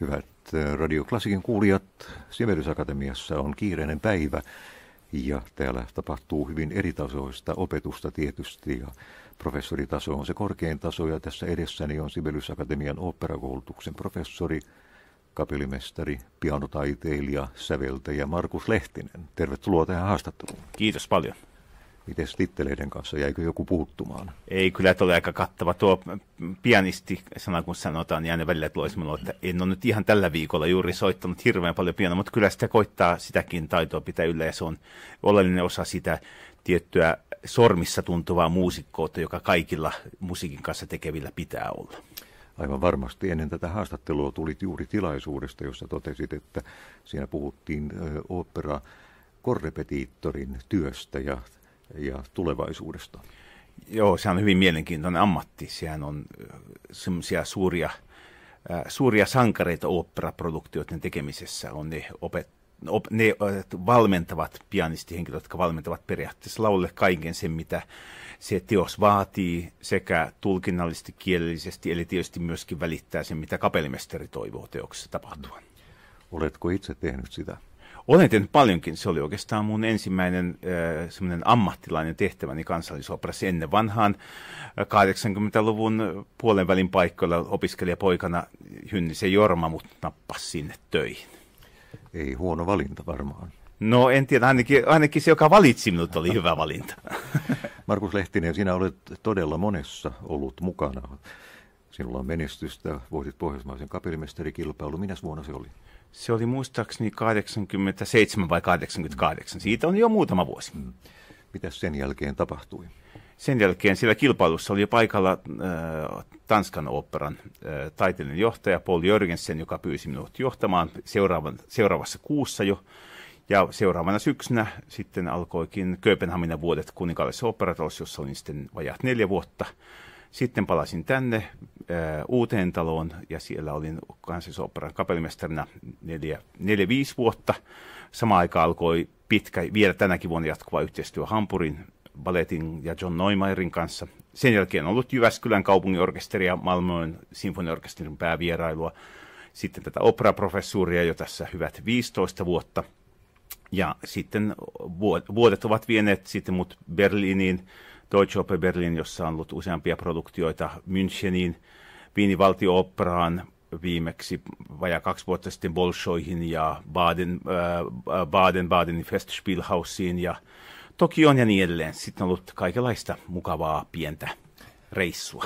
Hyvät Radio Klassikin kuulijat, Sibelius Akatemiassa on kiireinen päivä ja täällä tapahtuu hyvin eritasoista opetusta tietysti ja professoritaso on se korkein taso ja tässä edessäni on Sibelius Akatemian oopperakoulutuksen professori, kapellimestari, pianotaiteilija, säveltäjä Markus Lehtinen. Tervetuloa tähän haastatteluun. Kiitos paljon. Mites titteleiden kanssa? Jäikö joku puuttumaan? Ei, kyllä oli aika kattava. Tuo pianisti-sana, kun sanotaan, niin aina välillä tulisi minulle, että en ole nyt ihan tällä viikolla juuri soittanut hirveän paljon pianoa, mutta kyllä sitä koittaa sitäkin taitoa pitää yllä, ja se on oleellinen osa sitä tiettyä sormissa tuntuvaa muusikkoutta, joka kaikilla musiikin kanssa tekevillä pitää olla. Aivan varmasti. Ennen tätä haastattelua tulit juuri tilaisuudesta, jossa totesit, että siinä puhuttiin korrepetiittorin työstä ja tulevaisuudesta. Joo, se on hyvin mielenkiintoinen ammatti. Sehän on semmoisia suuria sankareita oopperaproduktioiden tekemisessä. On ne valmentavat pianistihenkilöt, jotka valmentavat periaatteessa laulle kaiken sen, mitä se teos vaatii, sekä tulkinnallisesti, kielellisesti, eli tietysti myöskin välittää sen, mitä kapellimestari toivoo teoksessa tapahtuvan. Oletko itse tehnyt sitä? Olen tehnyt paljonkin. Se oli oikeastaan mun ensimmäinen semmoinen ammattilainen tehtäväni Kansallisoopperassa ennen vanhaan 80-luvun puolenvälin paikkoilla opiskelijapoikana Hynnisen Jorma mut nappasi sinne töihin. Ei huono valinta varmaan. No en tiedä, ainakin se, joka valitsi minut, oli hyvä valinta. Markus Lehtinen, sinä olet todella monessa ollut mukana. Sinulla on menestystä, voitit pohjoismaisen kapellimestarikilpailun. Minäs vuonna se oli? Se oli muistaakseni 87 vai 88. Siitä on jo muutama vuosi. Mitäs sen jälkeen tapahtui? Sen jälkeen siellä kilpailussa oli paikalla Tanskan oopperan taiteellinen johtaja Paul Jörgensen, joka pyysi minut johtamaan seuraavassa kuussa jo. Ja seuraavana syksynä sitten alkoikin Kööpenhaminan vuodet Kuninkaallisessa oopperatalossa, jossa olin sitten vajaat 4 vuotta. Sitten palasin tänne uuteen taloon ja siellä olin Kansallisoopperan kapellimestarina 4-5 vuotta. Samaan aikaan alkoi pitkä, vielä tänäkin vuonna jatkuva yhteistyö Hampurin balletin ja John Neumeirin kanssa. Sen jälkeen on ollut Jyväskylän kaupunginorkesteri ja Malmön sinfoniorkesterin päävierailua. Sitten tätä operaprofessuuria jo tässä hyvät 15 vuotta. Ja sitten vuodet ovat vieneet sitten mut Berliiniin, Deutsche Oper Berlin, jossa on ollut useampia produktioita, Müncheniin, Wienin valtio-oopperaan, viimeksi vajaa 2 vuotta sitten Bolshoihin ja Baden-Badenin Festspielhausiin ja Tokioon ja niin edelleen. Sitten on ollut kaikenlaista mukavaa pientä reissua.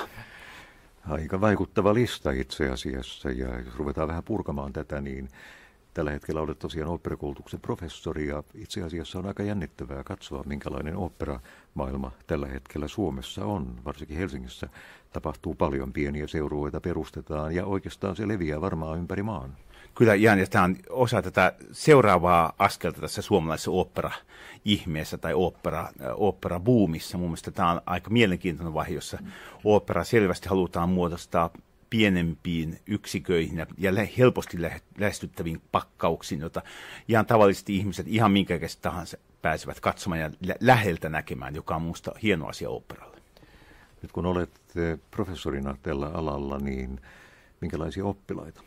Aika vaikuttava lista itse asiassa, ja jos ruvetaan vähän purkamaan tätä, niin tällä hetkellä olet tosiaan oopperakoulutuksen professori, ja itse asiassa on aika jännittävää katsoa, minkälainen oopperamaailma tällä hetkellä Suomessa on. Varsinkin Helsingissä tapahtuu paljon, pieniä seurueita perustetaan, ja oikeastaan se leviää varmaan ympäri maan. Kyllä, Jan, ja tämä on osa tätä seuraavaa askelta tässä suomalaisessa ooppera-ihmeessä tai oopperabuumissa. Mun mielestä tämä on aika mielenkiintoinen vaihe, jossa ooppera selvästi halutaan muodostaa pienempiin yksiköihin ja helposti lähestyttäviin pakkauksiin, jota ihan tavallisesti ihmiset ihan minkä tahansa pääsevät katsomaan ja läheltä näkemään, joka on minusta hieno asia oopperalle. Nyt kun olet professorina tällä alalla, niin minkälaisia oppilaita?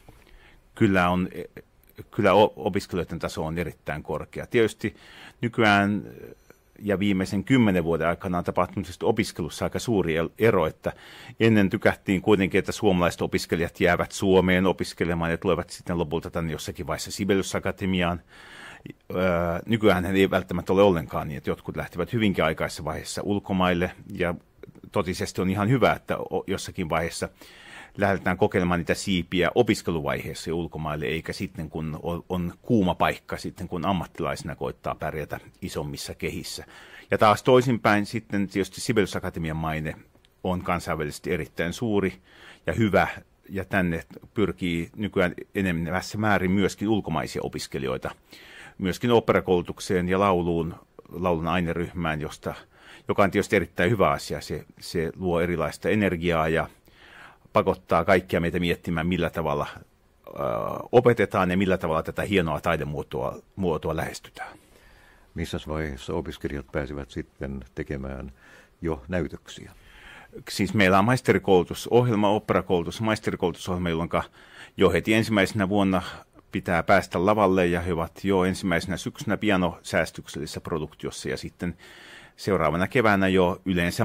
Kyllä opiskelijoiden taso on erittäin korkea. Tietysti nykyään ja viimeisen 10 vuoden aikana on tapahtunut opiskelussa aika suuri ero, että ennen tykättiin kuitenkin, että suomalaiset opiskelijat jäävät Suomeen opiskelemaan ja tulevat sitten lopulta tänne jossakin vaiheessa Sibelius Akatemiaan. Nykyään ei välttämättä ole ollenkaan niin, että jotkut lähtevät hyvinkin aikaisessa vaiheessa ulkomaille, ja totisesti on ihan hyvä, että jossakin vaiheessa lähdetään kokeilemaan niitä siipiä opiskeluvaiheessa jo ulkomaille, eikä sitten kun on kuuma paikka, sitten kun ammattilaisena koittaa pärjätä isommissa kehissä. Ja taas toisinpäin sitten tietysti Sibelius Akatemian maine on kansainvälisesti erittäin suuri ja hyvä, ja tänne pyrkii nykyään enemmässä määrin myöskin ulkomaisia opiskelijoita, myöskin oopperakoulutukseen ja laulun aineryhmään, joka on tietysti erittäin hyvä asia. Se luo erilaista energiaa ja pakottaa kaikkia meitä miettimään, millä tavalla opetetaan ja millä tavalla tätä hienoa taidemuotoa lähestytään. Missä vaiheessa opiskelijat pääsevät sitten tekemään jo näytöksiä? Siis meillä on maisterikoulutusohjelma, maisterikoulutusohjelma, jolloin jo heti ensimmäisenä vuonna pitää päästä lavalle, ja he ovat jo ensimmäisenä syksynä pianosäästyksellisessä produktiossa, ja sitten seuraavana keväänä jo yleensä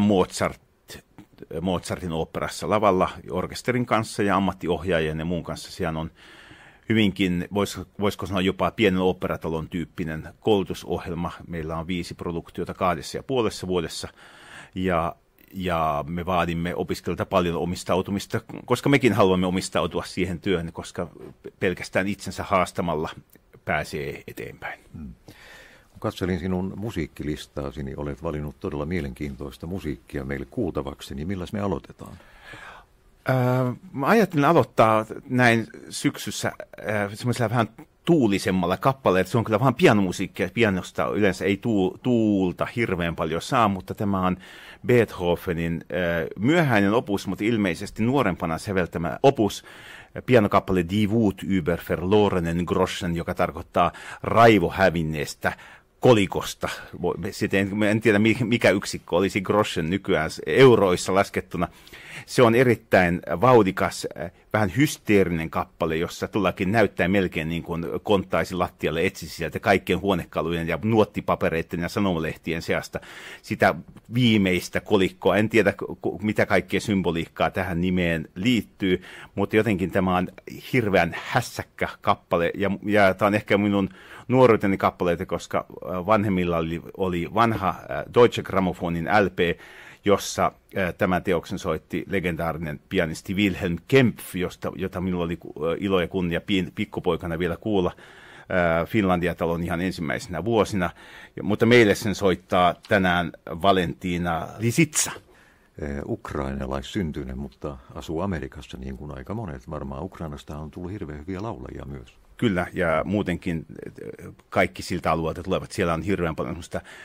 Mozartin oopperassa lavalla orkesterin kanssa ja ammattiohjaajien ja muun kanssa. Siellä on hyvinkin, voisiko sanoa jopa pienen oopperatalon tyyppinen koulutusohjelma. Meillä on 5 produktiota 2,5 vuodessa, ja me vaadimme opiskelijoilta paljon omistautumista, koska mekin haluamme omistautua siihen työhön, koska pelkästään itsensä haastamalla pääsee eteenpäin. Kun katselin sinun musiikkilistaasi, niin olet valinnut todella mielenkiintoista musiikkia meille kuultavaksi, niin milläs me aloitetaan? Mä ajattelin aloittaa näin syksyssä semmoisella vähän tuulisemmalla kappaleella, että se on kyllä vähän pianomusiikkia. Pianosta yleensä ei tuulta hirveän paljon saa, mutta tämä on Beethovenin myöhäinen opus, mutta ilmeisesti nuorempana säveltämä opus, pianokappale Die Wut über verlorenen Groschen, joka tarkoittaa raivohävinneestä kolikosta. En tiedä, mikä yksikkö olisi Groschen nykyään euroissa laskettuna. Se on erittäin vauhdikas, vähän hysteerinen kappale, jossa tullakin näyttää melkein niin kuin konttaisi lattialle, etsisi sieltä kaikkien huonekalujen ja nuottipapereiden ja sanomalehtien seasta sitä viimeistä kolikkoa. En tiedä, mitä kaikkea symboliikkaa tähän nimeen liittyy, mutta jotenkin tämä on hirveän hässäkkä kappale, ja tämä on ehkä minun nuoruuteni kappaleita, koska vanhemmilla oli vanha Deutsche Grammofonin LP, jossa tämän teoksen soitti legendaarinen pianisti Wilhelm Kempff, jota minulla oli ilo ja kunnia pikkupoikana vielä kuulla Finlandia-talon ihan ensimmäisenä vuosina. Mutta meille sen soittaa tänään Valentina Lisitsa. Ukrainalaissyntyinen, mutta asuu Amerikassa niin kuin aika monet. Varmaan Ukrainasta on tullut hirveän hyviä laulajia myös. Kyllä, ja muutenkin kaikki siltä alueelta tulevat. Siellä on hirveän paljon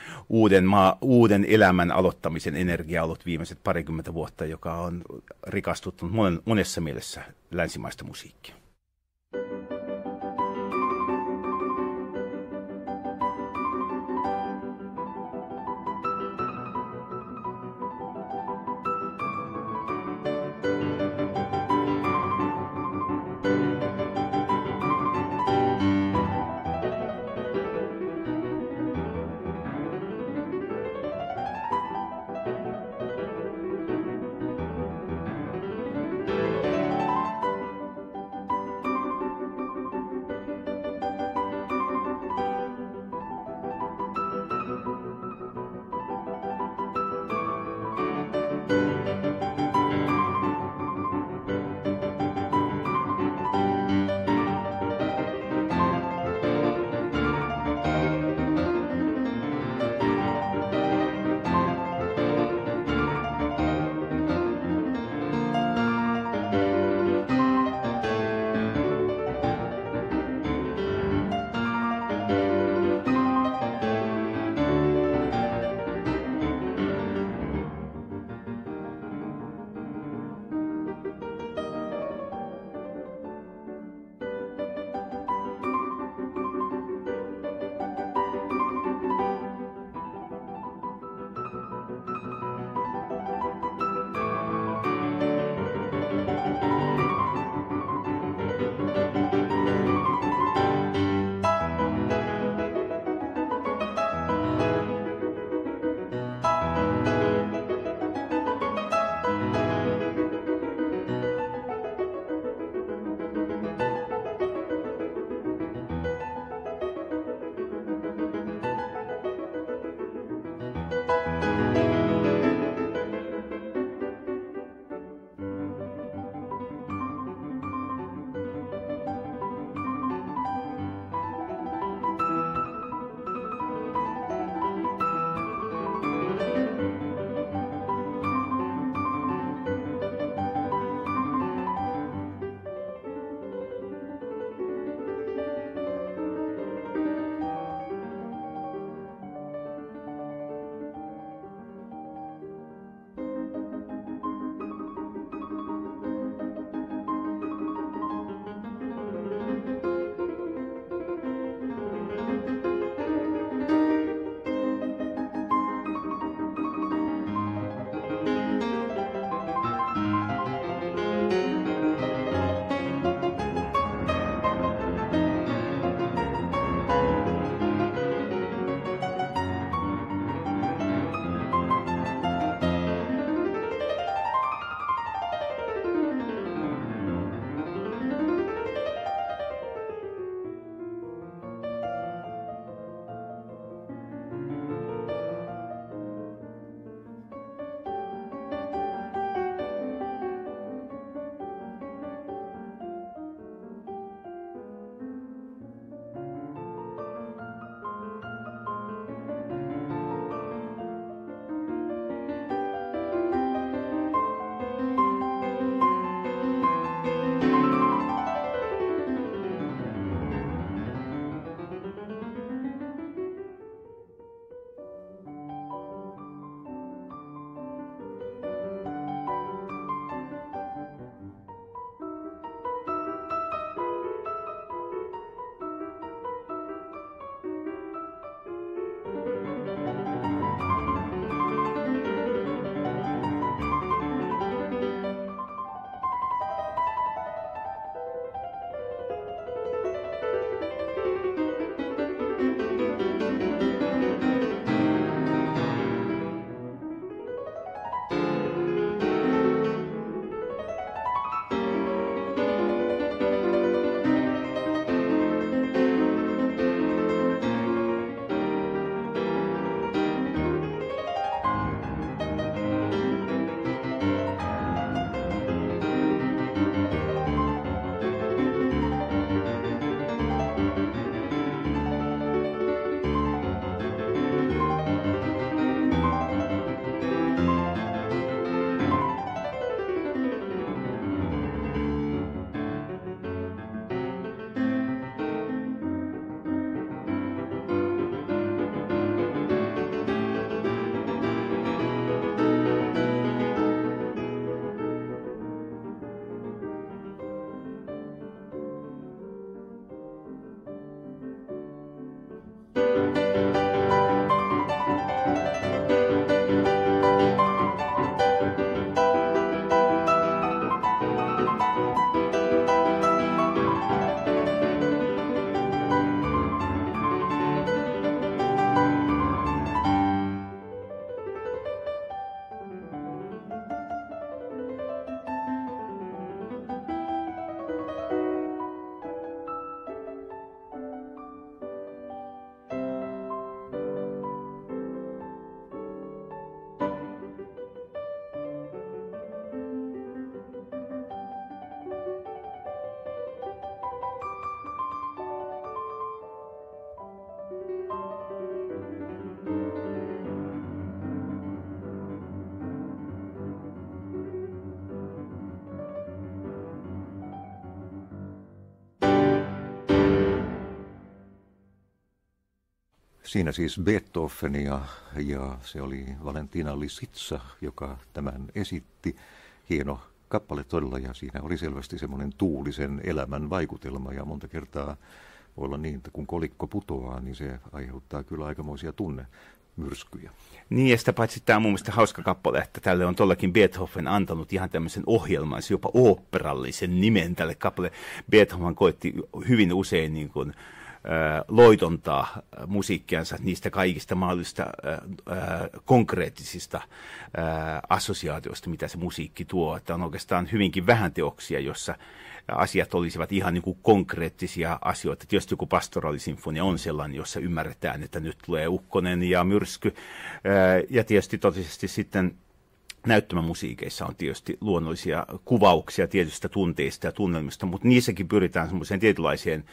uuden elämän aloittamisen energiaa ollut viimeiset 20 vuotta, joka on rikastuttanut monessa mielessä länsimaista musiikkia. Siinä siis Beethovenia ja se oli Valentina Lisitsa, joka tämän esitti. Hieno kappale todella ja siinä oli selvästi semmoinen tuulisen elämän vaikutelma ja monta kertaa voi olla niin, että kun kolikko putoaa, niin se aiheuttaa kyllä aikamoisia tunnemyrskyjä. Niin, ja sitä paitsi tämä on mun mielestä hauska kappale, että tälle on todellakin Beethoven antanut ihan tämmöisen ohjelman, jopa oopperallisen nimen tälle kappale. Beethoven koitti hyvin usein niin kuin loitontaa musiikkiansa niistä kaikista mahdollisista konkreettisista assosiaatioista, mitä se musiikki tuo. Että on oikeastaan hyvinkin vähän teoksia, jossa asiat olisivat ihan niin kuin konkreettisia asioita. Tietysti joku pastoraalisinfonia on sellainen, jossa ymmärretään, että nyt tulee ukkonen ja myrsky. Ja tietysti totisesti sitten näyttämömusiikeissa on tietysti luonnollisia kuvauksia tietystä tunteista ja tunnelmista, mutta niissäkin pyritään semmoiseen tietynlaiseen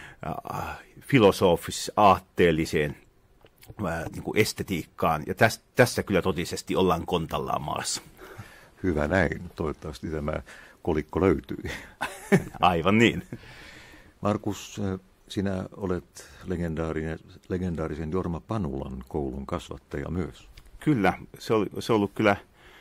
filosofis-aatteelliseen niin kuin estetiikkaan, ja tässä kyllä totisesti ollaan kontallaan maassa. Hyvä näin. Toivottavasti tämä kolikko löytyy. Aivan niin. Markus, sinä olet legendaarisen Jorma Panulan koulun kasvattaja myös. Kyllä, se on ollut kyllä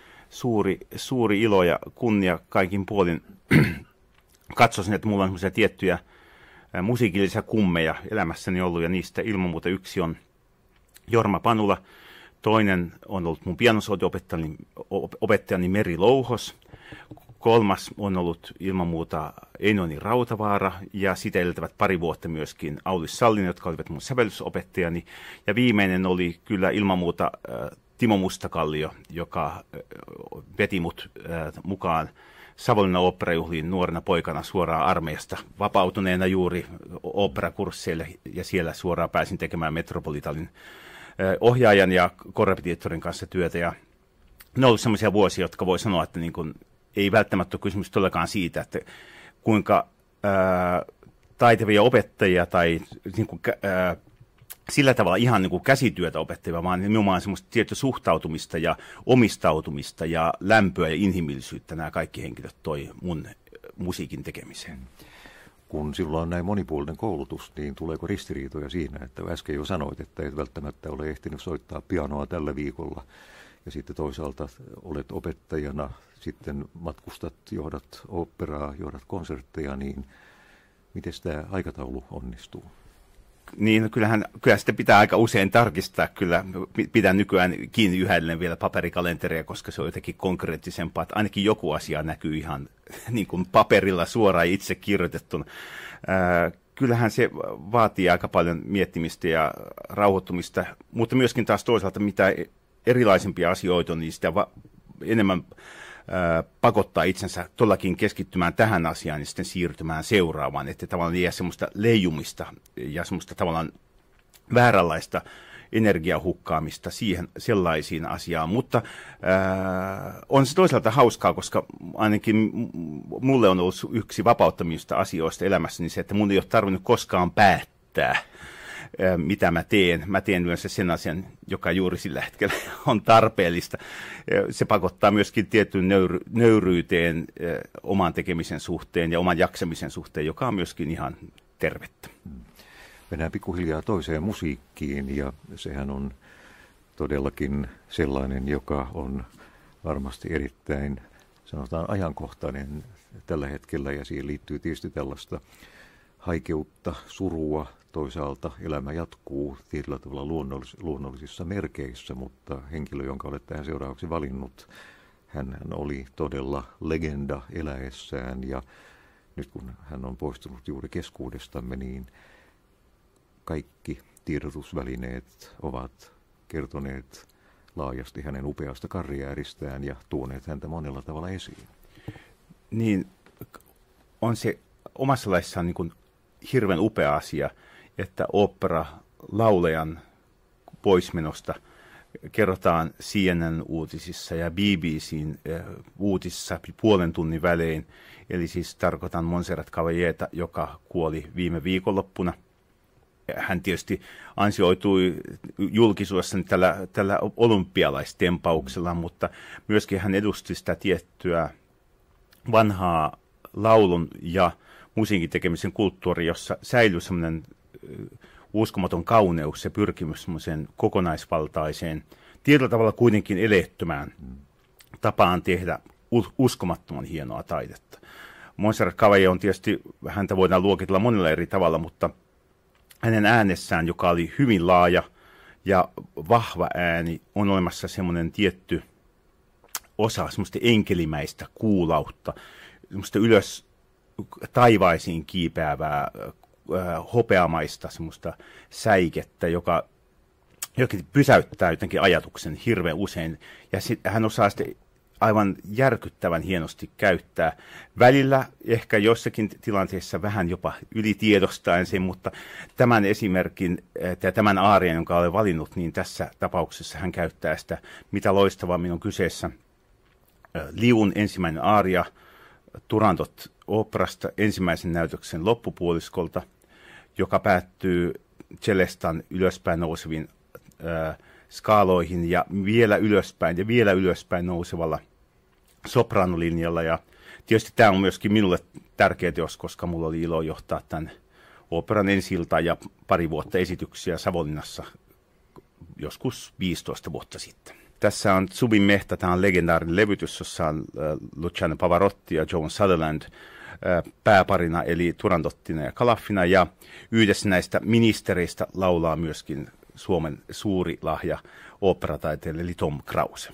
suuri ilo ja kunnia kaikin puolin. Katsoisin, että mulla on semmoisia tiettyjä musiikillisia kummeja elämässäni ollut, ja niistä ilman muuta yksi on Jorma Panula. Toinen on ollut mun pianosoitto-opettajani Meri Louhos. Kolmas on ollut ilman muuta Einoni Rautavaara ja sitä edeltävät pari vuotta myöskin Aulis Sallinen, jotka olivat mun sävellysopettajani. Ja viimeinen oli kyllä ilman muuta Timo Mustakallio, joka veti mut mukaan Savonlinnan oopperajuhliin nuorena poikana suoraan armeijasta, vapautuneena juuri oopperakursseille, ja siellä suoraan pääsin tekemään Metropolitanin ohjaajan ja korrepetiittorin kanssa työtä. Ja ne on ollut sellaisia vuosia, jotka voi sanoa, että niin kuin, ei välttämättä ole kysymys todellakaan siitä, että kuinka taitavia opettajia tai niin kuin, sillä tavalla ihan niin kuin käsityötä opettajia, vaan nimenomaan semmoista tiettyä suhtautumista ja omistautumista ja lämpöä ja inhimillisyyttä nämä kaikki henkilöt toi mun musiikin tekemiseen. Kun sinulla on näin monipuolinen koulutus, niin tuleeko ristiriitoja siinä, että äsken jo sanoit, että et välttämättä ole ehtinyt soittaa pianoa tällä viikolla, ja sitten toisaalta olet opettajana, sitten matkustat, johdat oopperaa, johdat konsertteja, niin miten tämä aikataulu onnistuu? Niin, kyllä sitä pitää aika usein tarkistaa. Kyllä pitää nykyään kiinni yhdelleen vielä paperikalenteria, koska se on jotenkin konkreettisempaa. Että ainakin joku asia näkyy ihan niin kuin paperilla suoraan itse kirjoitettuna. Kyllähän se vaatii aika paljon miettimistä ja rauhoittumista, mutta myöskin taas toisaalta mitä erilaisempia asioita, niin sitä enemmän pakottaa itsensä todellakin keskittymään tähän asiaan ja sitten siirtymään seuraavaan, että tavallaan ei jää semmoista leijumista ja semmoista tavallaan vääränlaista energiahukkaamista siihen sellaisiin asiaan, mutta on se toisaalta hauskaa, koska ainakin mulle on ollut yksi vapauttamista asioista elämässäni se, että mun ei ole tarvinnut koskaan päättää, mitä mä teen. Mä teen yleensä sen asian, joka juuri sillä hetkellä on tarpeellista. Se pakottaa myöskin tietyn nöyryyteen oman tekemisen suhteen ja oman jaksamisen suhteen, joka on myöskin ihan tervettä. Mennään pikkuhiljaa toiseen musiikkiin, ja sehän on todellakin sellainen, joka on varmasti erittäin, sanotaan, ajankohtainen tällä hetkellä, ja siihen liittyy tietysti tällaista haikeutta, surua. Toisaalta elämä jatkuu tietyllä tavalla luonnollisissa merkeissä, mutta henkilö, jonka olet tähän seuraavaksi valinnut, hän oli todella legenda eläessään, ja nyt kun hän on poistunut juuri keskuudestamme, niin kaikki tiedotusvälineet ovat kertoneet laajasti hänen upeasta karjääristään ja tuoneet häntä monella tavalla esiin. Niin, on se omassa laissaan niin kuin hirveän upea asia, että opera-laulajan poismenosta kerrotaan CNN-uutisissa ja BBC:n uutisissa puolen tunnin välein. Eli siis tarkoitan Montserrat Caballeta, joka kuoli viime viikonloppuna. Hän tietysti ansioitui julkisuudessa tällä olympialaistempauksella, mutta myöskin hän edusti sitä tiettyä vanhaa laulun ja musiikin tekemisen kulttuuri, jossa säilyi semmoinen uskomaton kauneus ja pyrkimys semmoiseen kokonaisvaltaiseen, tietyllä tavalla kuitenkin eleettömään tapaan tehdä uskomattoman hienoa taidetta. Montserrat Caballé on tietysti, häntä voidaan luokitella monella eri tavalla, mutta hänen äänessään, joka oli hyvin laaja ja vahva ääni, on olemassa semmoinen tietty osa semmoista enkelimäistä kuulautta, semmoista ylös taivaisiin kiipeävää hopeamaista semmoista säikettä, joka pysäyttää jotenkin ajatuksen hirveän usein. Ja hän osaa sitten aivan järkyttävän hienosti käyttää. Välillä ehkä jossakin tilanteessa vähän jopa ylitiedostaen sen, mutta tämän esimerkin ja tämän aarien, jonka olen valinnut, niin tässä tapauksessa hän käyttää sitä, mitä loistavammin on kyseessä. Liun ensimmäinen aaria Turandot oopperasta ensimmäisen näytöksen loppupuoliskolta, joka päättyy Celestan ylöspäin nouseviin skaaloihin ja vielä ylöspäin nousevalla sopranolinjalla. Ja tietysti tämä on myöskin minulle tärkeä teos, koska minulla oli ilo johtaa tämän oopperan ensi-iltaa ja pari vuotta esityksiä Savonlinnassa joskus 15 vuotta sitten. Tässä on Zubin Mehta, tämä on legendaarinen levytys, jossa on Luciano Pavarotti ja Joan Sutherland pääparina, eli Turandottina ja Calaffina, ja yhdessä näistä ministereistä laulaa myöskin Suomen suuri lahja oopperataiteelle, eli Tom Krause.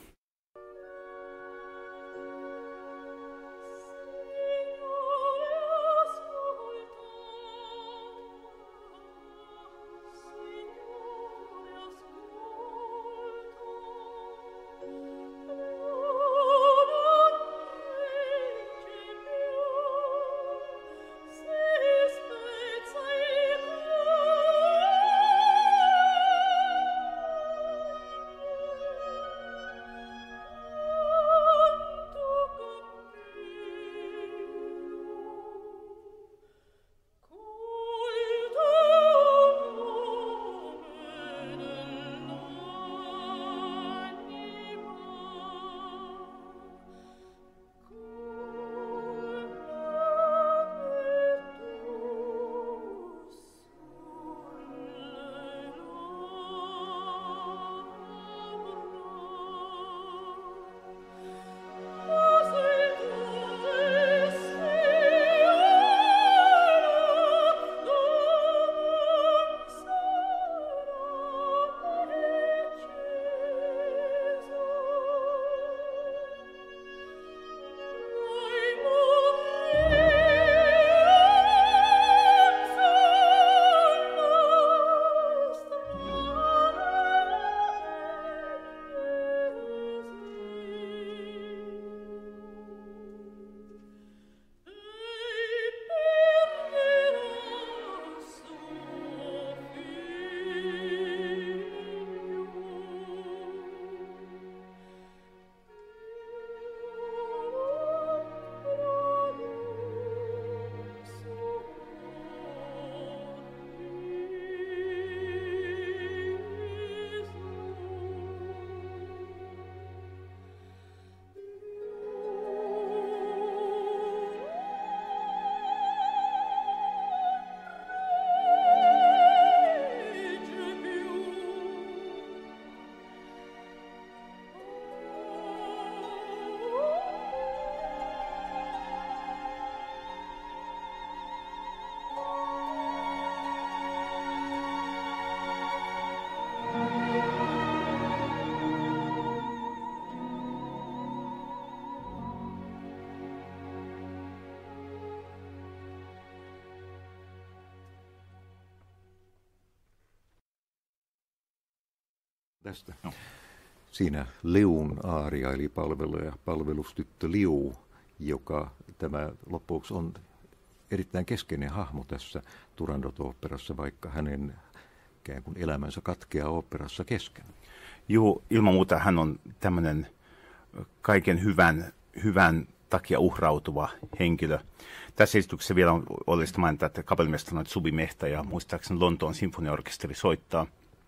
Tästä. No. Siinä Liun aaria, eli palvelija, palvelustyttö Liu, joka tämä loppuksi on erittäin keskeinen hahmo tässä Turandot-oopperassa, vaikka hänen ikään kuin elämänsä katkeaa oopperassa kesken. Joo, ilman muuta hän on tämmöinen kaiken hyvän takia uhrautuva henkilö. Tässä esityksessä vielä on oleellista mainita, että kapellimestari on Zubin Mehta ja muistaakseni Lontoon sinfoniaorkesteri soittaa.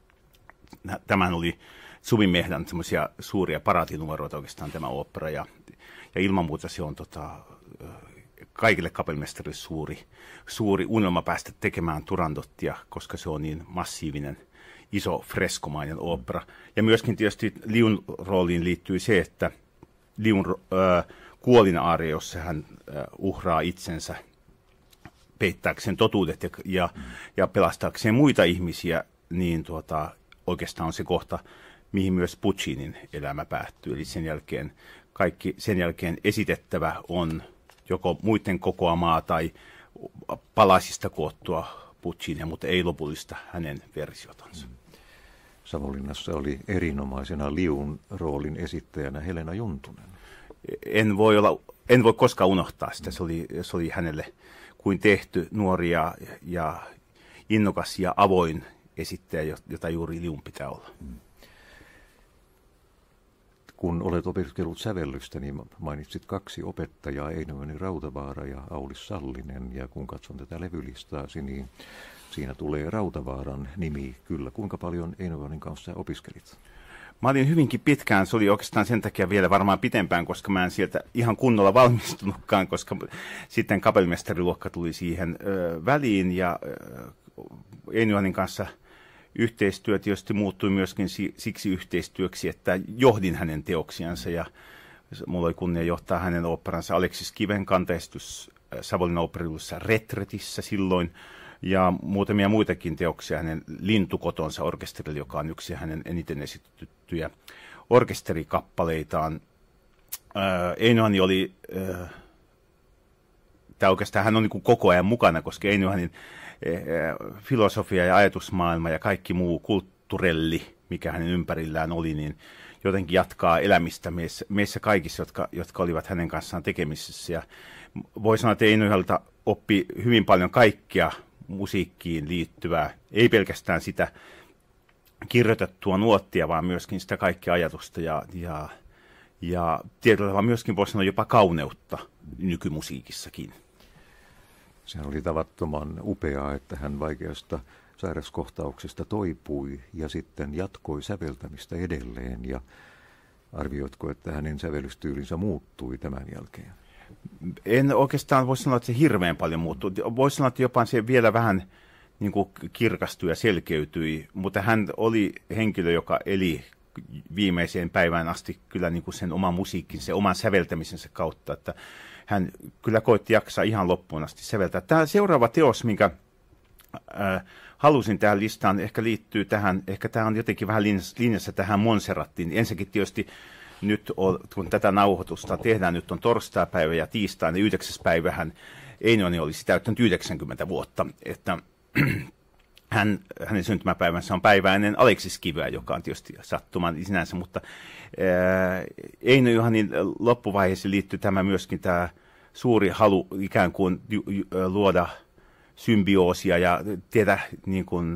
Tämähän oli Zubin Mehdan semmoisia suuria paraatinumeroita oikeastaan tämä ooppera ja ilman muuta se on kaikille kapellimestarille suuri unelma päästä tekemään Turandottia, koska se on niin massiivinen, iso freskomainen opera. Ja myöskin tietysti Liun rooliin liittyy se, että Liun kuolinaari, jossa hän uhraa itsensä peittääkseen totuudet ja pelastaakseen muita ihmisiä, niin oikeastaan on se kohta, mihin myös Puccinin elämä päättyy. Eli kaikki sen jälkeen esitettävä on joko muiden kokoamaa tai palasista koottua Puccinia, mutta ei lopullista hänen versiotansa. Savonlinnassa oli erinomaisena Liun roolin esittäjänä Helena Juntunen. En voi koskaan unohtaa sitä. Se oli hänelle kuin tehty nuori ja innokas ja avoin esittäjä, jota juuri Liun pitää olla. Kun olet opiskellut sävellystä, niin mainitsit 2 opettajaa, Eino-Johanni Rautavaara ja Aulis Sallinen. Ja kun katson tätä levylistaasi, niin siinä tulee Rautavaaran nimi kyllä. Kuinka paljon Eino-Johannin kanssa opiskelit? Mä olin hyvinkin pitkään, se oli oikeastaan sen takia vielä varmaan pitempään, koska mä en sieltä ihan kunnolla valmistunutkaan, koska sitten kapellimestariluokka tuli siihen väliin ja Eino-Johannin kanssa yhteistyö tietysti muuttui myöskin siksi yhteistyöksi, että johdin hänen teoksiansa ja mulla oli kunnia johtaa hänen oopperansa Aleksis Kiven kantaesitys Savonlinnan oopperillisessa Retretissä silloin ja muutamia muitakin teoksia hänen Lintukotonsa orkesterille, joka on yksi hänen eniten esitettyjä orkesterikappaleitaan. Eino-Johanni oli, oikeastaan hän on niin kuin koko ajan mukana, koska Eino-Johannin filosofia ja ajatusmaailma ja kaikki muu kulttuurelli, mikä hänen ympärillään oli, niin jotenkin jatkaa elämistä meissä kaikissa, jotka olivat hänen kanssaan tekemisissä. Ja voi sanoa, että Eino-Johannilta oppi hyvin paljon kaikkia musiikkiin liittyvää, ei pelkästään sitä kirjoitettua nuottia, vaan myöskin sitä kaikkea ajatusta ja tietyllä tavalla myöskin voi sanoa jopa kauneutta nykymusiikissakin. Sehän oli tavattoman upeaa, että hän vaikeasta sairaskohtauksesta toipui ja sitten jatkoi säveltämistä edelleen. Ja arvioitko, että hänen sävellystyylinsä muuttui tämän jälkeen? En oikeastaan voi sanoa, että se hirveän paljon muuttui. Voisi sanoa, että jopa se vielä vähän niin kuin kirkastui ja selkeytyi, mutta hän oli henkilö, joka eli viimeiseen päivään asti kyllä niin kuin sen oman musiikkinsa, oman säveltämisensä kautta, että hän kyllä koitti jaksaa ihan loppuun asti säveltää. Tämä seuraava teos, minkä halusin tähän listaan, ehkä liittyy tähän, ehkä tämä on jotenkin vähän linjassa tähän Montserrattiin. Ensinnäkin tietysti nyt, kun tätä nauhoitusta tehdään, nyt on torstaipäivä ja tiistaina 9. päivähän Eino-Johanni olisi täyttänyt 90 vuotta, että hänen syntymäpäivänsä on päivä ennen Aleksis Kiveä, joka on tietysti sattuman sinänsä, mutta Eino-Johannin loppuvaiheeseen liittyy tämä myöskin tämä suuri halu ikään kuin luoda symbioosia ja niin kuin,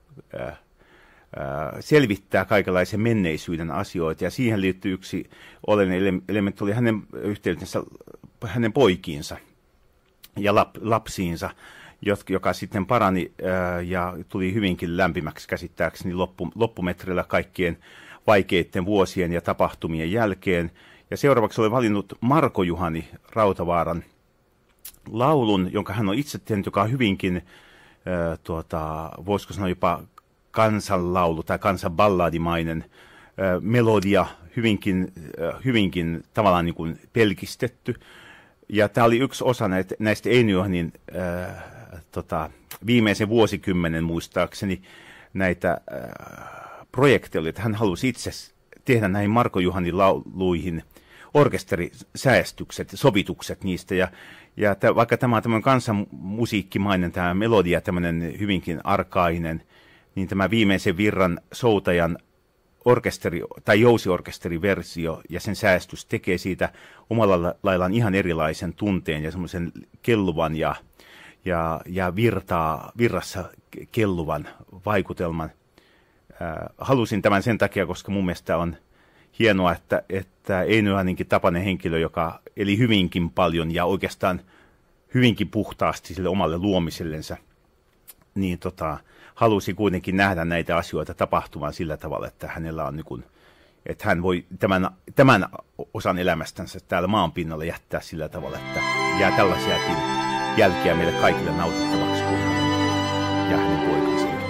selvittää kaikenlaisen menneisyyden asioita. Ja siihen liittyy yksi oleellinen elementti, oli hänen yhteydensä hänen poikiinsa ja lapsiinsa, joka sitten parani ja tuli hyvinkin lämpimäksi käsittääkseni loppumetrillä kaikkien vaikeiden vuosien ja tapahtumien jälkeen. Ja seuraavaksi olen valinnut Marko-Juhani Rautavaaran laulun, jonka hän on itse tehnyt, joka on hyvinkin, voisiko sanoa jopa kansanlaulu tai kansanballadimainen melodia, hyvinkin tavallaan niin kuin pelkistetty. Ja tämä oli yksi osa näistä Eino-Johannin viimeisen vuosikymmenen muistaakseni näitä projekteja, että hän halusi itse tehdä näihin Marko-Juhanin lauluihin orkesterisäästykset, sovitukset niistä. Ja vaikka tämä on tämmöinen kansanmusiikkimainen tämä melodia, tämmöinen hyvinkin arkainen, niin tämä viimeisen virran soutajan orkesteri tai jousiorkesteriversio ja sen säästys tekee siitä omalla laillaan ihan erilaisen tunteen ja semmoisen kelluvan ja virrassa kelluvan vaikutelman. Halusin tämän sen takia, koska mun mielestä on hienoa, että Eino-Johanninkin tapainen henkilö, joka eli hyvinkin paljon ja oikeastaan hyvinkin puhtaasti sille omalle luomisellensa, niin halusi kuitenkin nähdä näitä asioita tapahtumaan sillä tavalla, että hänellä on niin kuin, että hän voi tämän osan elämästänsä täällä maan pinnalla jättää sillä tavalla, että jää tällaisiakin jälkiä meille kaikille nautittavaksi kuin hänen ja hänen poikansa yhteisö.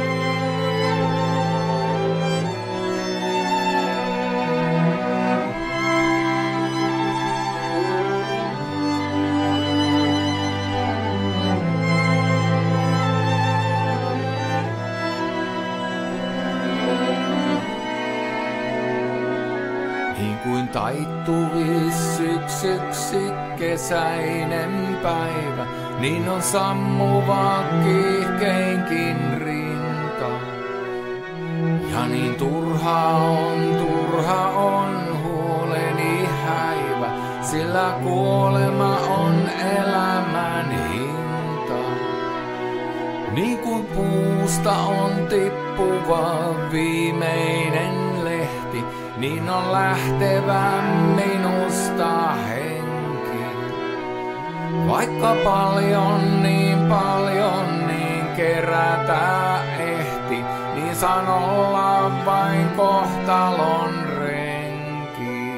Niin kuin taittuvis syksyksi kesäinen päivä, niin on sammuva kiihkeinkin rinta. Ja niin turha on huoleni häivä, sillä kuolema on elämän hinta. Niin kuin puusta on tippuva viimeinen lehti, niin on lähtevä minusta henki. Vaikka paljon niin kerätä ehti, niin saan olla vain kohtalon renki.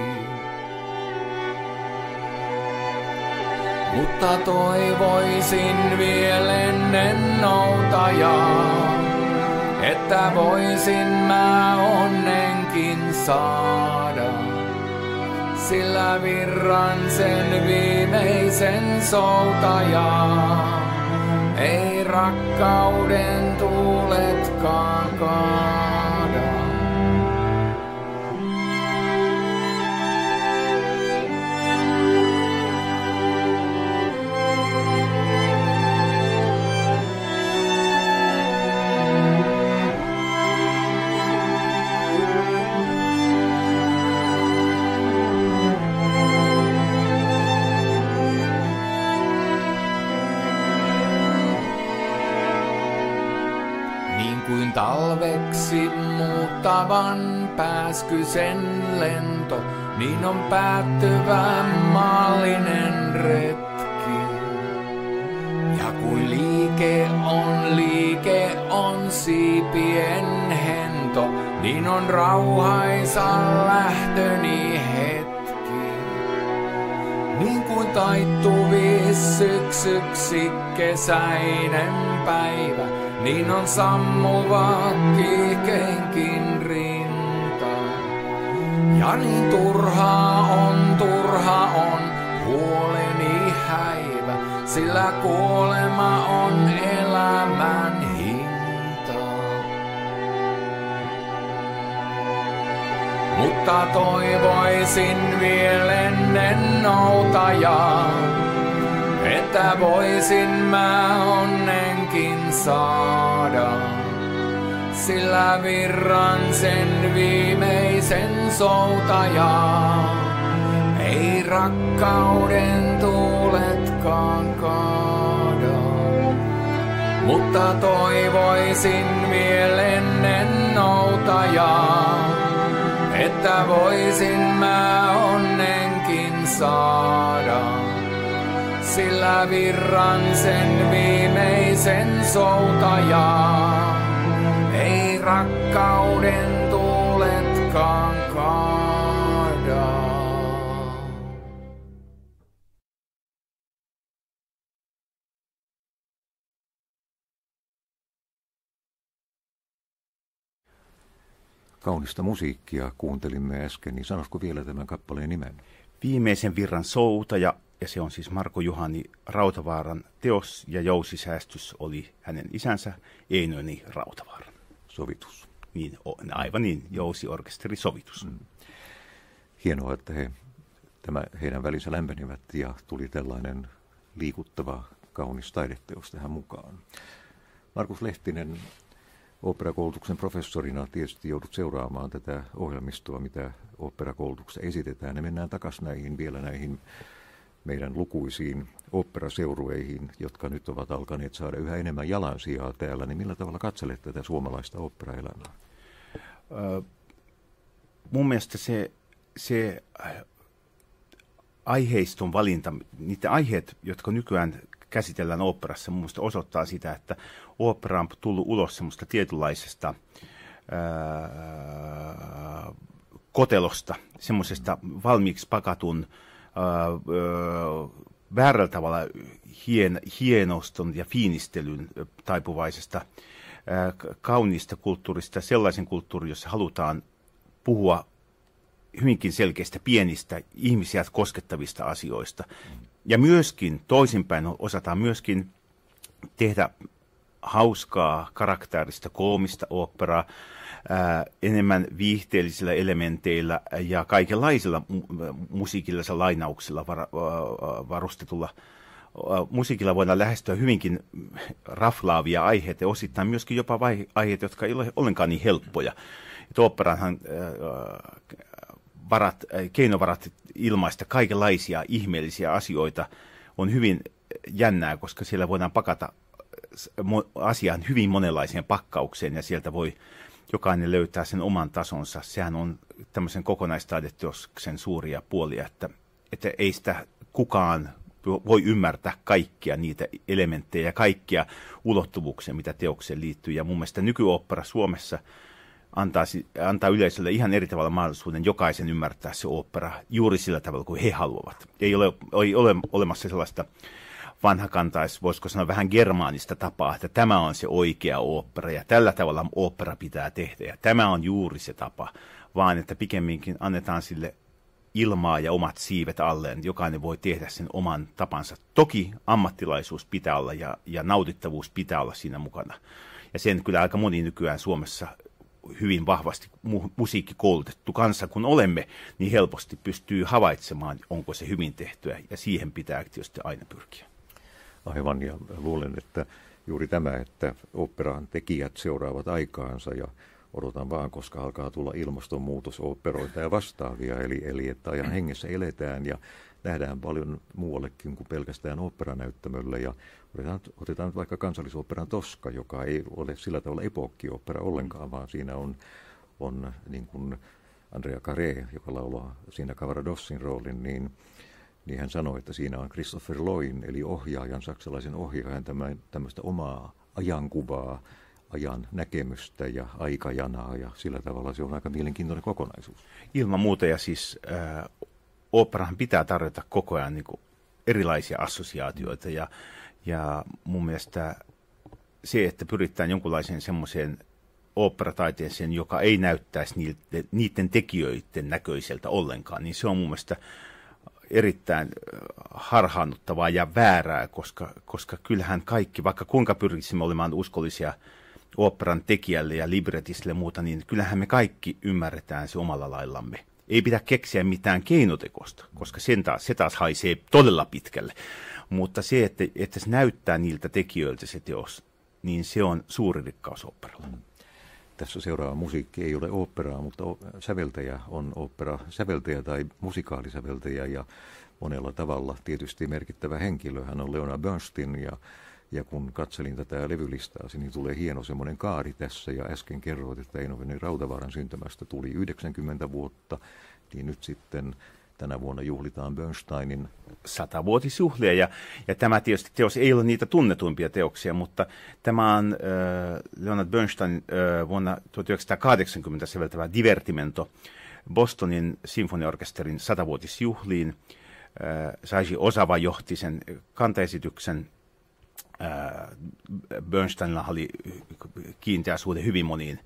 Mutta toivoisin vielä ennen noutajaa, että voisin mä onnenkin saada, sillä virran sen viimeisen soutajaa ei rakkauden tuuletkaan kaada. Kuin talveksi muuttavan pääskysen lento, niin on päättyvä maallinen retki. Ja kuin liike on siipien hento, niin on rauhaisa lähtöni hetki. Niin kuin taittuvis syksyksi kesäinen päivä, niin on sammuva kiihkeinkin rinta. Ja niin turha on huoleni häivä, sillä kuolema on elämän hinta. Mutta toivoisin vielä ennen noutajaa, että voisin mä onnenkin saada, sillä virran sen viimeisen soutajaa ei rakkauden tuuletkaan kaada. Mutta toivoisin vielä ennen noutajaa, että voisin mä onnenkin saada, sillä virran sen viimeisen soutajaa ei rakkauden tuuletkaan kaada. Kaunista musiikkia kuuntelimme äsken, niin sanoisiko vielä tämän kappaleen nimen? Viimeisen virran soutaja, ja se on siis Marko Juhani Rautavaaran teos, ja jousisäästys oli hänen isänsä Einoni Rautavaaran. Sovitus. Niin, aivan niin, jousiorkesteri sovitus. Hienoa, että heidän välinsä lämpenivät ja tuli tällainen liikuttava, kaunis taideteos tähän mukaan. Markus Lehtinen, oopperakoulutuksen professorina tietysti joudut seuraamaan tätä ohjelmistoa, mitä oopperakoulutuksessa esitetään. Ja mennään takaisin vielä näihin meidän lukuisiin oopperaseurueihin, jotka nyt ovat alkaneet saada yhä enemmän jalansijaa täällä. Niin millä tavalla katselet tätä suomalaista oopperaelämää? Mun mielestä se aiheiston valinta, niiden aiheet, jotka nykyään käsitellään oopperassa, mun mielestä osoittaa sitä, että ooppera on tullut ulos semmoista tietynlaisesta kotelosta, semmoisesta valmiiksi pakatun väärällä tavalla hienoston ja fiinistelyn taipuvaisesta kauniista kulttuurista, sellaisen kulttuurin, jossa halutaan puhua hyvinkin selkeistä pienistä ihmisiä koskettavista asioista. Ja myöskin toisinpäin osataan myöskin tehdä hauskaa, karakterista, koomista oopperaa, enemmän viihteellisillä elementeillä ja kaikenlaisilla musiikillisilla lainauksilla varustetulla musiikilla voidaan lähestyä hyvinkin raflaavia aiheita ja osittain myöskin jopa aiheita, jotka ei ole ollenkaan niin helppoja. Oopperanhan keinovarat ilmaista kaikenlaisia ihmeellisiä asioita on hyvin jännää, koska siellä voidaan pakata asiaan hyvin monenlaiseen pakkaukseen ja sieltä voi jokainen löytää sen oman tasonsa. Sehän on tämmöisen kokonaistaideteoksen suuria puolia, että ei sitä kukaan voi ymmärtää kaikkia niitä elementtejä ja kaikkia ulottuvuuksia, mitä teokseen liittyy. Ja mun mielestä nykyoopera Suomessa antaa yleisölle ihan eri tavalla mahdollisuuden jokaisen ymmärtää se ooppera juuri sillä tavalla kuin he haluavat. Ei ole olemassa sellaista voisiko sanoa vähän germaanista tapaa, että tämä on se oikea ooppera ja tällä tavalla ooppera pitää tehdä ja tämä on juuri se tapa, vaan että pikemminkin annetaan sille ilmaa ja omat siivet alleen. Jokainen voi tehdä sen oman tapansa. Toki ammattilaisuus pitää olla ja nautittavuus pitää olla siinä mukana. Ja sen kyllä aika moni nykyään Suomessa hyvin vahvasti musiikkikoulutettu kansa, kun olemme, niin helposti pystyy havaitsemaan, onko se hyvin tehtyä, ja siihen pitää tietysti aina pyrkiä. Aivan, ja luulen, että juuri tämä, että oopperan tekijät seuraavat aikaansa, ja odotan vaan, koska alkaa tulla ilmastonmuutosoopperoita ja vastaavia, eli että ajan hengessä eletään ja nähdään paljon muuallekin kuin pelkästään oopperanäyttämöllä. Ja otetaan nyt vaikka Kansallisoopperan Toska, joka ei ole sillä tavalla epokkioopera ollenkaan, vaan siinä on niin kuin Andrea Carré, joka laulaa siinä Cavaradossin roolin, niin hän sanoi, että siinä on Christopher Loin, eli ohjaajan, saksalaisen ohjaajan, tämmöistä omaa ajankuvaa, ajan näkemystä ja aikajanaa, ja sillä tavalla se on aika mielenkiintoinen kokonaisuus. Ilman muuta, ja siis oopperahan pitää tarjota koko ajan niin kuin erilaisia assosiaatioita, ja mun mielestä se, että pyritään jonkunlaiseen semmoiseen oopperataiteeseen, joka ei näyttäisi niiden tekijöiden näköiseltä ollenkaan, niin se on mun mielestä erittäin harhaannuttavaa ja väärää, koska kyllähän kaikki, vaikka kuinka pyrkisimme olemaan uskollisia oopperan tekijälle ja librettille ja muuta, niin kyllähän me kaikki ymmärretään se omalla laillamme. Ei pidä keksiä mitään keinotekosta, koska se taas haisee todella pitkälle. Mutta se, että se näyttää niiltä tekijöiltä se teos, niin se on suuri rikkaus oopperalla. Tässä seuraava musiikki ei ole oopperaa, mutta säveltäjä on opera-säveltäjä tai musikaalisäveltäjä ja monella tavalla tietysti merkittävä henkilö. Hän on Leonard Bernstein ja kun katselin tätä levylistaa, niin tulee hieno semmoinen kaari tässä ja äsken kerroit, että Eino Venäjä Rautavaaran syntymästä tuli 90 vuotta, niin nyt sitten tänä vuonna juhlitaan Bernsteinin 100-vuotisjuhlia, ja tämä tietysti teos ei ole niitä tunnetuimpia teoksia, mutta tämä on Leonard Bernstein vuonna 1980 säveltävä Divertimento Bostonin sinfoniaorkesterin 100-vuotisjuhliin. Saiji Osawa johti sen kantaesityksen. Bernsteinilla oli kiinteä suhde hyvin moniin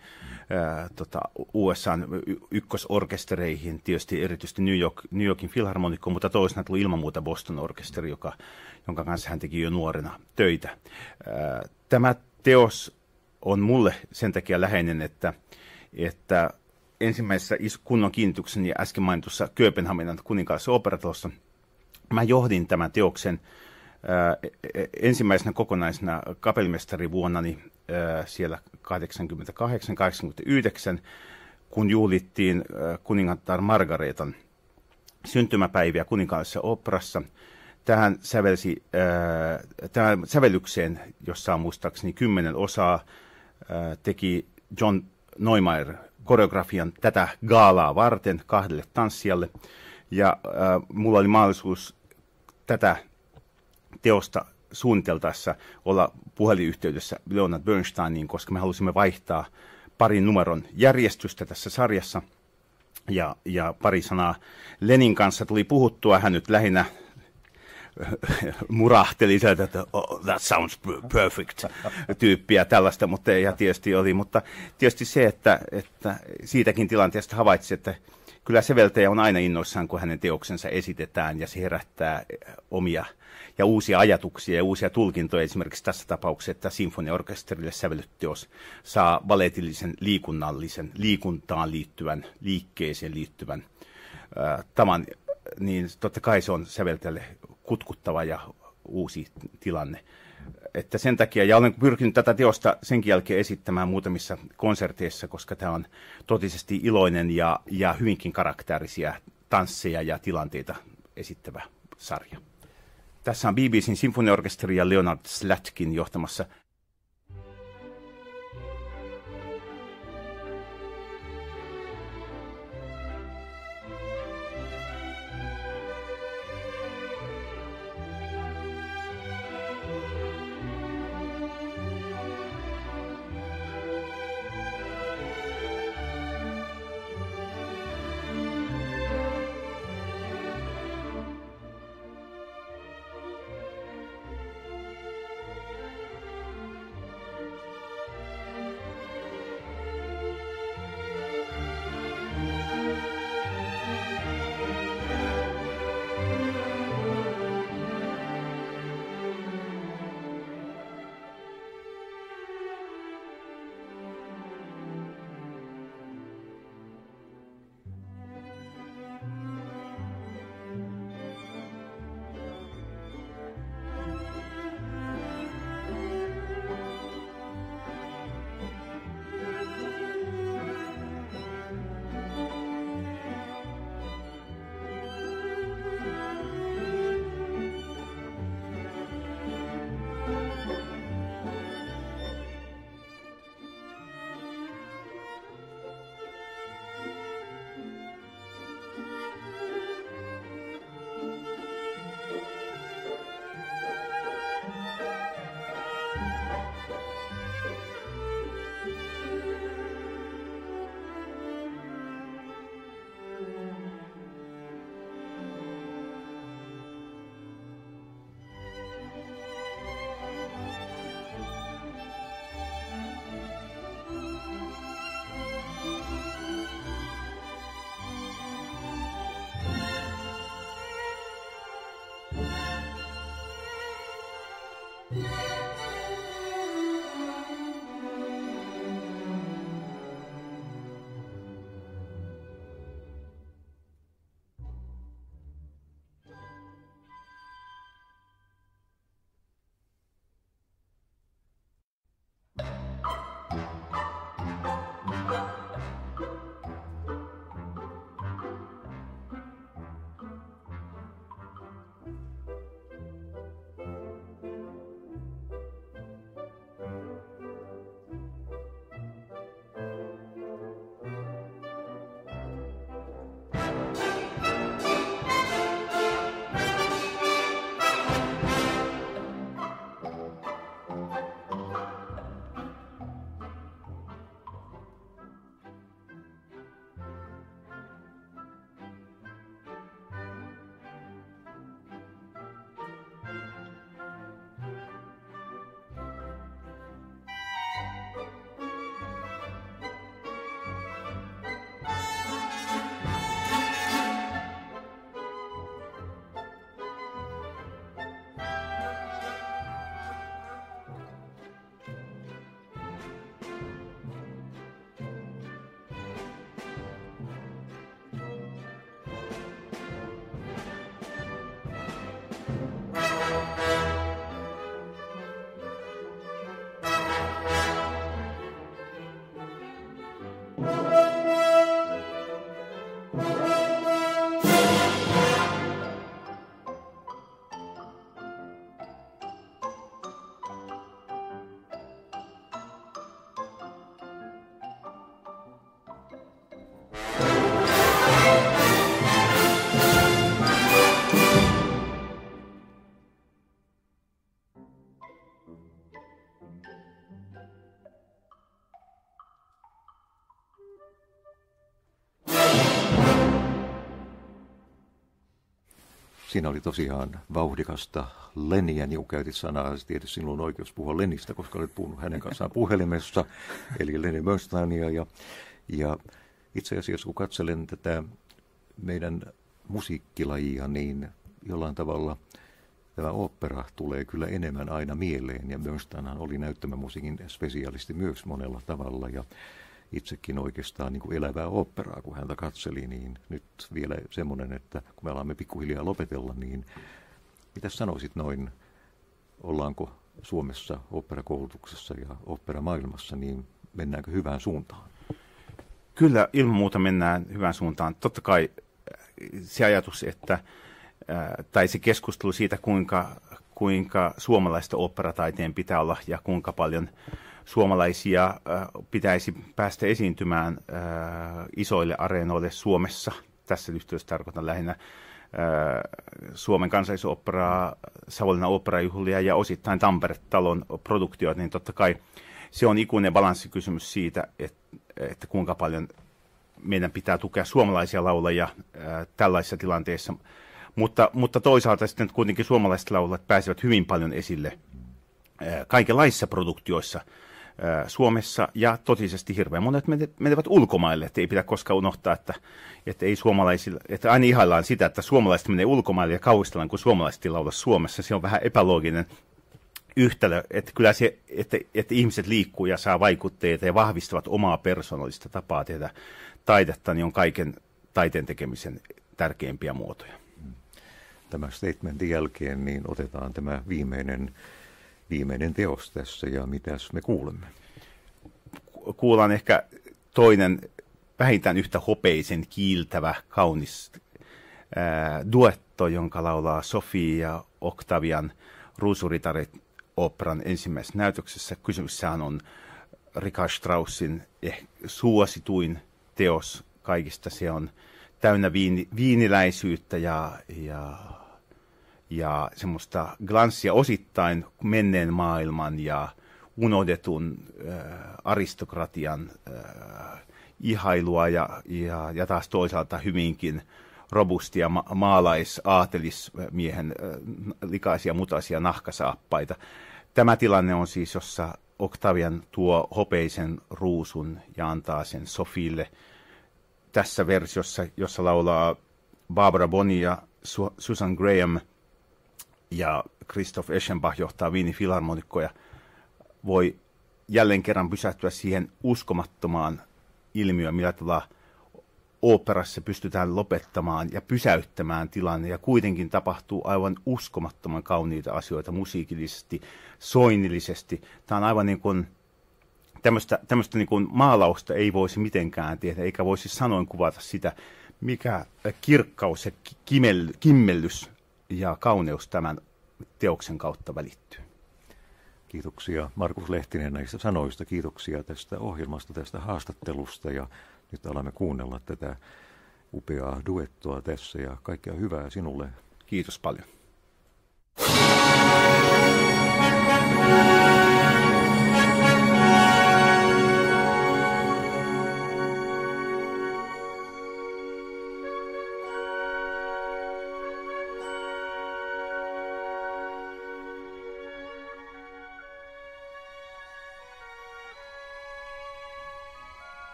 USA:n ykkösorkestereihin, tietysti erityisesti New Yorkin filharmonikkoon, mutta toisena tuli ilman muuta Boston-orkesteri, jonka kanssa hän teki jo nuorena töitä. Tämä teos on mulle sen takia läheinen, että ensimmäisessä kunnon kiinnitykseni äsken mainitussa Kööpenhaminan kuninkaallisessa oopperatalossa mä johdin tämän teoksen ensimmäisenä kokonaisena kapellimestarivuonnani siellä 88-89, kun juhlittiin kuningatar Margaretan syntymäpäiviä kuninkaallisessa oopperassa. Tähän sävellykseen, jossa on muistaakseni 10 osaa, teki John Neumeier koreografian tätä gaalaa varten 2 tanssijalle. Ja mulla oli mahdollisuus tätä teosta suunniteltaessa olla puhelinyhteydessä Leonard Bernsteiniin, koska me halusimme vaihtaa parin numeron järjestystä tässä sarjassa. Ja pari sanaa Lenin kanssa tuli puhuttua. Hän nyt lähinnä murahteli sieltä, että oh, that sounds perfect tyyppiä tällaista, mutta ja tietysti oli. Mutta tietysti se, että siitäkin tilanteesta havaitsi, että kyllä säveltäjä on aina innoissaan, kun hänen teoksensa esitetään ja se herättää omia ja uusia ajatuksia ja uusia tulkintoja. Esimerkiksi tässä tapauksessa, että sinfoniaorkesterille sävellyteos saa baletillisen, liikunnallisen, liikuntaan liittyvän, liikkeeseen liittyvän tavan, niin totta kai se on säveltäjälle kutkuttava ja uusi tilanne. Että sen takia, ja olen pyrkinyt tätä teosta senkin jälkeen esittämään muutamissa konserteissa, koska tämä on totisesti iloinen ja hyvinkin karakterisia tansseja ja tilanteita esittävä sarja. Tässä on BBC:n sinfoniaorkesteri ja Leonard Slatkin johtamassa. siinä oli tosiaan vauhdikasta Leniä, niin käytit sanaa, tietysti sinulla on oikeus puhua Lenistä, koska olet puhunut hänen kanssaan puhelimessa, eli Lenny Bernsteinia. Ja itse asiassa kun katselen tätä meidän musiikkilajia, niin jollain tavalla tämä opera tulee kyllä enemmän aina mieleen, ja Bernsteinhan oli näyttämömusiikin spesialisti myös monella tavalla, ja itsekin oikeastaan niin kuin elävää oopperaa, kun häntä katseli, niin nyt vielä semmoinen, että kun me alamme pikkuhiljaa lopetella, niin mitä sanoisit noin, ollaanko Suomessa oopperakoulutuksessa ja oopperamaailmassa, niin mennäänkö hyvään suuntaan? Kyllä ilman muuta mennään hyvään suuntaan. Totta kai se ajatus, että, tai se keskustelu siitä, kuinka suomalaista oopperataiteen pitää olla ja kuinka paljon suomalaisia pitäisi päästä esiintymään isoille areenoille Suomessa. Tässä yhteydessä tarkoitan lähinnä Suomen kansallisoopperaa, Savonlinnan oopperajuhlia ja osittain Tampere-talon produktioita, niin totta kai se on ikuinen balanssikysymys siitä, että kuinka paljon meidän pitää tukea suomalaisia laulajia tällaisissa tilanteissa. Mutta toisaalta sitten kuitenkin suomalaiset laulajat pääsevät hyvin paljon esille kaikenlaisissa produktioissa Suomessa, ja totisesti hirveän monet menevät ulkomaille, että ei pidä koskaan unohtaa, että ei suomalaisilla, että aina ihaillaan sitä, että suomalaiset menee ulkomaille ja kauhistellaan, kun suomalaiset laulaa Suomessa. Se on vähän epälooginen yhtälö, että kyllä se, että ihmiset liikkuu ja saa vaikutteita ja vahvistavat omaa persoonallista tapaa tehdä taidetta, niin on kaiken taiteen tekemisen tärkeimpiä muotoja. Tämän statementin jälkeen niin otetaan tämä viimeinen teos tässä, ja mitäs me kuulemme? Kuullaan ehkä toinen vähintään yhtä hopeisen kiiltävä, kaunis duetto, jonka laulaa Sofie ja Octavian Ruusuritarit oopperan ensimmäisessä näytöksessä. Kysymyssähän on Richard Straussin suosituin teos kaikista. Se on täynnä viiniläisyyttä ja semmoista glanssia osittain menneen maailman ja unohdetun aristokratian ihailua ja taas toisaalta hyvinkin robustia maalais-aatelismiehen likaisia mutaisia nahkasaappaita. Tämä tilanne on siis, jossa Octavian tuo hopeisen ruusun ja antaa sen Sofielle. Tässä versiossa, jossa laulaa Barbara Bonney ja Susan Graham ja Christoph Eschenbach johtaa Wienin filharmonikkoja, voi jälleen kerran pysähtyä siihen uskomattomaan ilmiöön, millä tavalla oopperassa pystytään lopettamaan ja pysäyttämään tilanne, ja kuitenkin tapahtuu aivan uskomattoman kauniita asioita musiikillisesti, soinnillisesti. Tämä on aivan niin kuin tämmöistä niin kuin maalausta ei voisi mitenkään tehdä, eikä voisi sanoin kuvata sitä, mikä kirkkaus ja kimmellys ja kauneus tämän teoksen kautta välittyy. Kiitoksia Markus Lehtinen näistä sanoista, kiitoksia tästä ohjelmasta, tästä haastattelusta, ja nyt alamme kuunnella tätä upeaa duettoa tässä, ja kaikkea hyvää sinulle. Kiitos paljon.